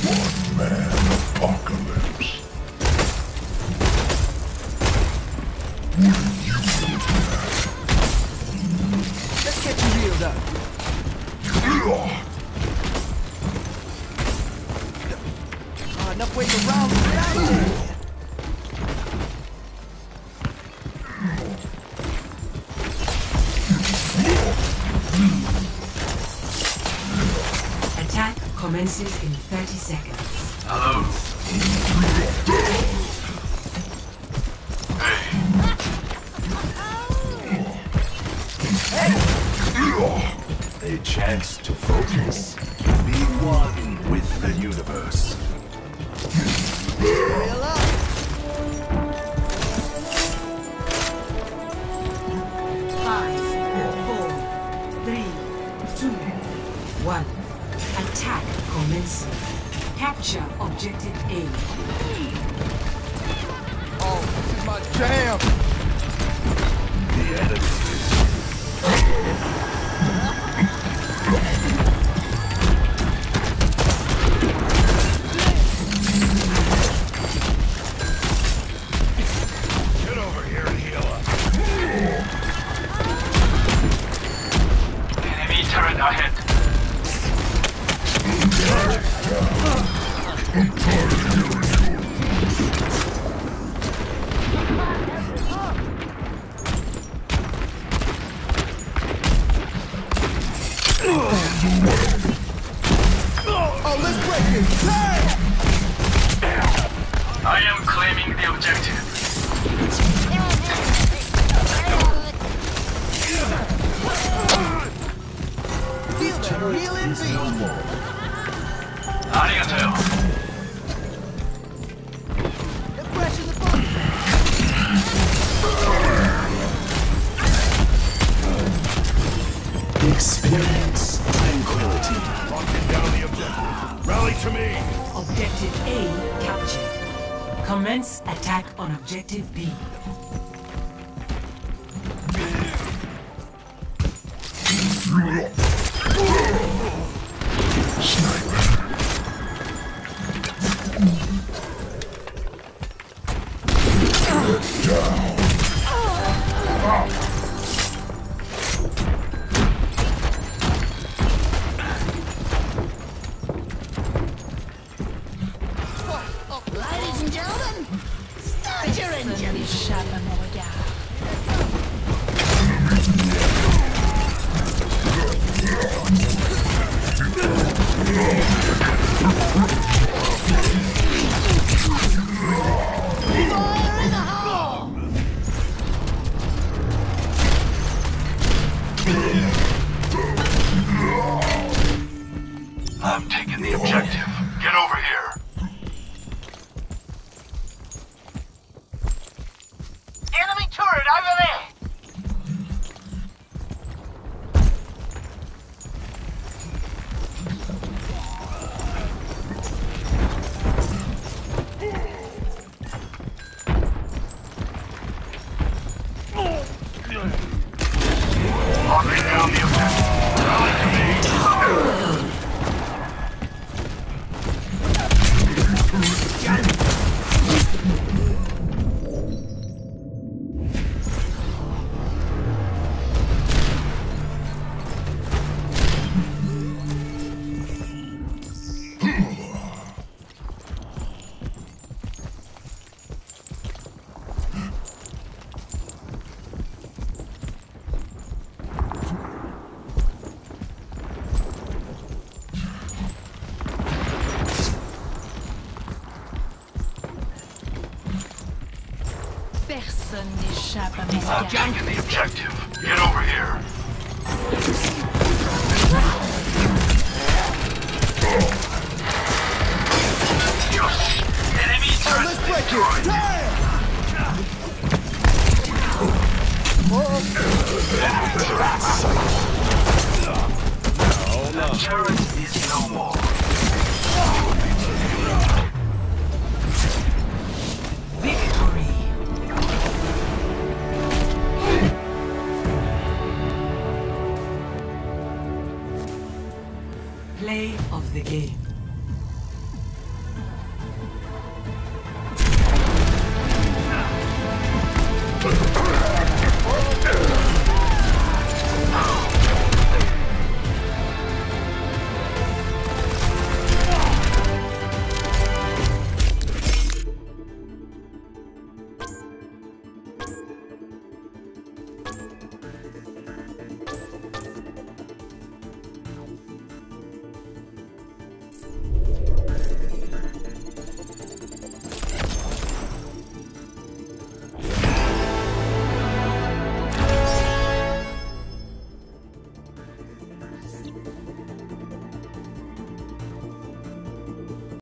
One-man apocalypse. What are you looking at? Let's get you reeled up. Enough waiting around. Get out of there. Attack commences in 30 seconds. Hello. A chance to focus. Be one with the universe. Real up. Five, 4, 3, 2, 1. Attack commencing. Capture objective A. Oh, this is my jam. The enemy Get over here and heal up. Enemy turret ahead. Oh, let's break it. Hey! I am claiming the objective. Feel that real in me. Arigato. They're crashing the boat. experience tranquility. Locking down the objective. Rally to me. Objective A captured. Commence attack on objective B. Ladies and gentlemen, start your engines. Fire in the hole! I'm taking the objective. Get over here. Enemy turret over there! Locking down the objective. Rally to me. Personne n'échappe à mes I'm regards. taking the objective. Get over here. Yes. Enemy Oh, turret let's break it. destroyed. Damn! The turret is no more. Victory. Play of the game.